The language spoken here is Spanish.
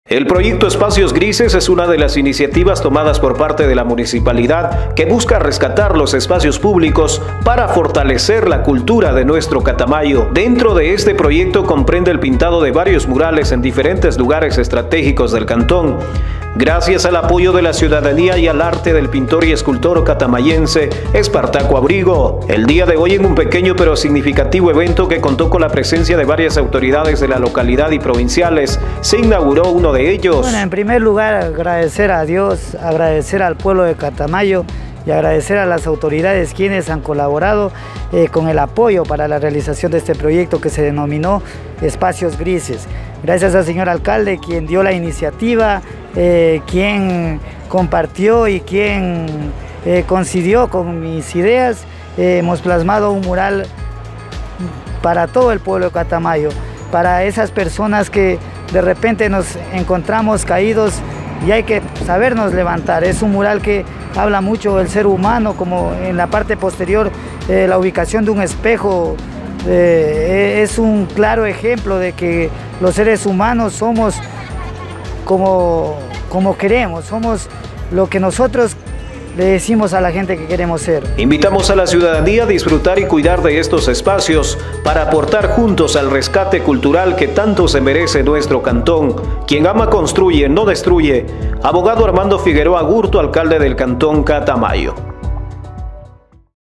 El proyecto Espacios Grises es una de las iniciativas tomadas por parte de la municipalidad que busca rescatar los espacios públicos para fortalecer la cultura de nuestro Catamayo. Dentro de este proyecto comprende el pintado de varios murales en diferentes lugares estratégicos del cantón. Gracias al apoyo de la ciudadanía y al arte del pintor y escultor catamayense Espartaco Abrigo. El día de hoy, en un pequeño pero significativo evento que contó con la presencia de varias autoridades de la localidad y provinciales, se inauguró uno de ellos. Bueno, en primer lugar, agradecer a Dios, agradecer al pueblo de Catamayo y agradecer a las autoridades quienes han colaborado con el apoyo para la realización de este proyecto que se denominó Espacios Grises. Gracias al señor alcalde, quien dio la iniciativa, quien compartió y quien coincidió con mis ideas. Hemos plasmado un mural para todo el pueblo de Catamayo, para esas personas que de repente nos encontramos caídos y hay que sabernos levantar. Es un mural que habla mucho del ser humano, como en la parte posterior la ubicación de un espejo es un claro ejemplo de que los seres humanos somos como queremos, somos lo que nosotros le decimos a la gente que queremos ser. Invitamos a la ciudadanía a disfrutar y cuidar de estos espacios para aportar juntos al rescate cultural que tanto se merece nuestro cantón. Quien ama construye, no destruye. Abogado Armando Figueroa Gurto, alcalde del cantón Catamayo.